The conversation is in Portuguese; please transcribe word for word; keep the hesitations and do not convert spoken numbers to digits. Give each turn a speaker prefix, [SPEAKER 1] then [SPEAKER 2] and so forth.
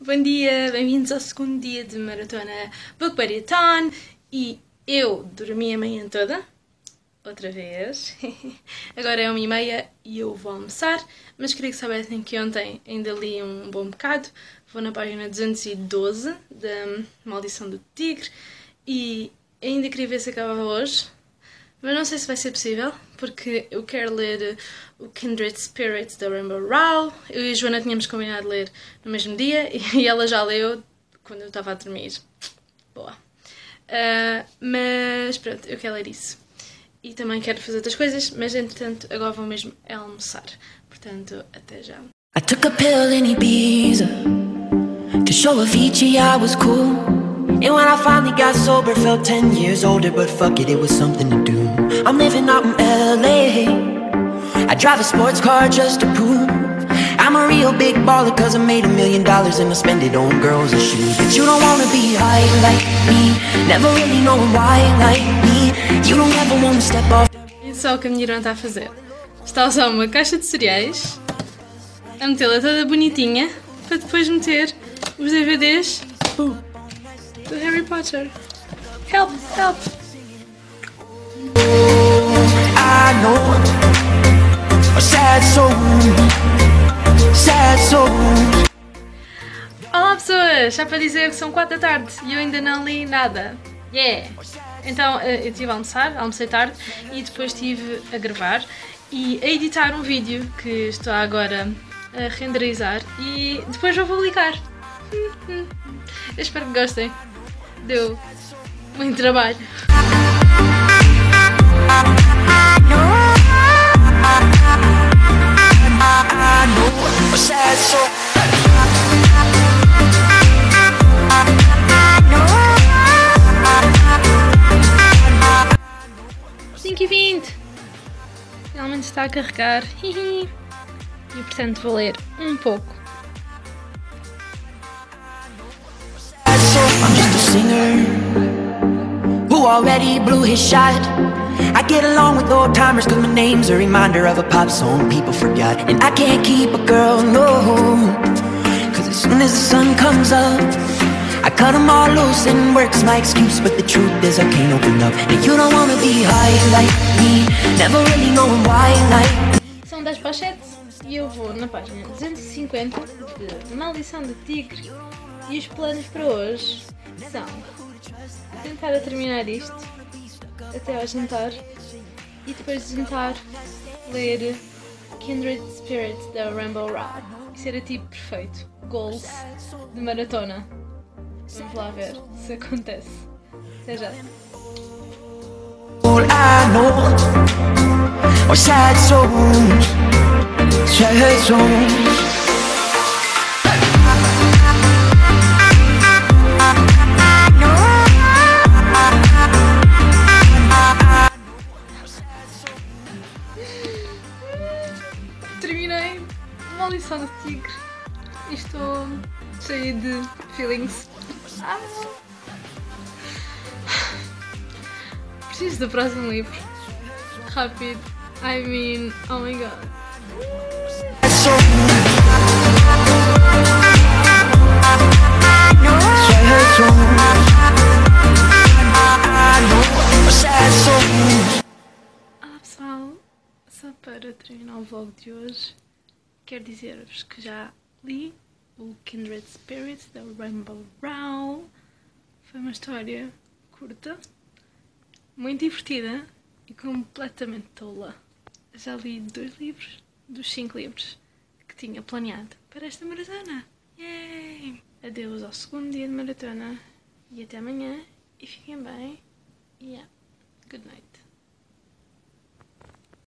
[SPEAKER 1] Bom dia, bem-vindos ao segundo dia de Maratona Book Buddy-a-thon. E eu dormi a manhã toda, outra vez. Agora é uma e meia e eu vou almoçar, mas queria que soubessem que ontem ainda li um bom bocado. Vou na página duzentos e doze da Maldição do Tigre e ainda queria ver se acabava hoje, mas não sei se vai ser possível, porque eu quero ler o Kindred Spirits da Rainbow Rowell. Eu e a Joana tínhamos combinado de ler no mesmo dia e ela já leu quando eu estava a dormir. Boa. Uh, mas pronto, eu quero ler isso. E também quero fazer outras coisas, mas entretanto agora vou mesmo almoçar. Portanto, até já.
[SPEAKER 2] I took a pill in Ibiza to show Avicii I was cool. And when I finally got sober, felt ten years older. But fuck it, it was something to do. I'm living out in L A. I drive a sports car just to prove I'm a real big baller, cause I made a million dollars and I spend it on girls and shoes. But you don't wanna be high like me, never really knowing why like me. You don't ever wanna step off.
[SPEAKER 1] É só o que a minha irmã está a fazer. Está a usar uma caixa de cereais, a metê-la toda bonitinha, para depois meter os D V Ds uh, do Harry Potter. Help, help!
[SPEAKER 2] I know a sad soul, sad soul.
[SPEAKER 1] Olá pessoas! Já para dizer que são quatro da tarde e eu ainda não li nada. Yeah! Então eu estive a almoçar, almocei tarde e depois estive a gravar e a editar um vídeo que estou agora a renderizar e depois vou publicar. Eu espero que gostem. Deu muito trabalho. cinco e vinte. Finalmente está a carregar. E portanto vou ler um pouco.
[SPEAKER 2] I'm just a singer who already blew his shot. I get along with old timers cause my name's a reminder of a pop song people forgot. And I can't keep a girl, no, cause as soon as the sun comes up I cut them all loose and work's my excuse. But the truth is I can't open up. And you don't wanna be high like me, never really knowing why like.
[SPEAKER 1] São dez para as sete e eu vou na página duzentos e cinquenta de Maldição do Tigre. E os planos para hoje são tentar a terminar isto até ao jantar e depois de jantar ler Kindred Spirits da Rainbow Rowell. Isso era tipo perfeito. Goals de maratona. Vamos lá ver se acontece. Até já.
[SPEAKER 2] All I know are sad souls, sad souls.
[SPEAKER 1] Terminei Maldição do Tigre e estou cheia de feelings. Ah. Preciso do próximo livro. Rápido. I mean, oh my god. Olá pessoal, só para terminar o vlog de hoje, quero dizer-vos que já li o Kindred Spirits da Rainbow Rowell. Foi uma história curta, muito divertida e completamente tola. Já li dois livros dos cinco livros que tinha planeado para esta maratona. Yay! Adeus ao segundo dia de maratona e até amanhã e fiquem bem. Yeah. Good night.